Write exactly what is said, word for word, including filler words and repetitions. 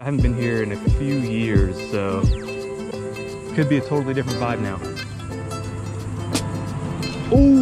haven't been here in a few years, so could be a totally different vibe now. Ooh!